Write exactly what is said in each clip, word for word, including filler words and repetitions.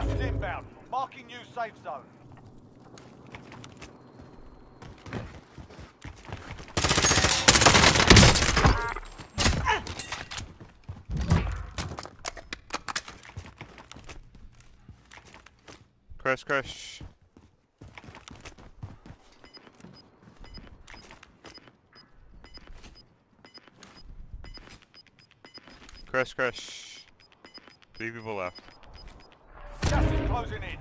Gas is inbound. Marking new safe zone. Crash, crash. Crash, crash. Three people left. Gas is closing in.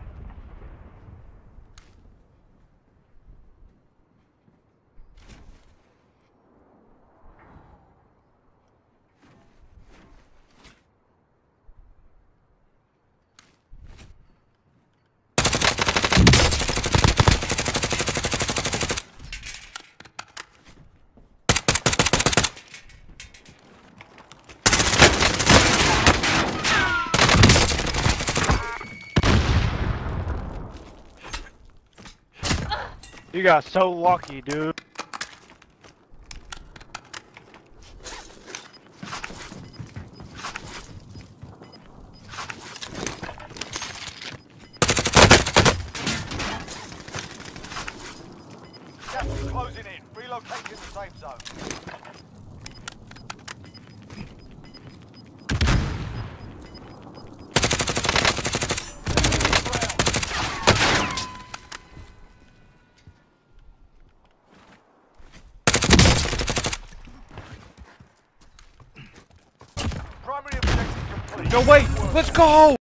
You got so lucky, dude. Gas is closing in. Relocating the safe zone. Primary objective complete. No, wait! Let's go!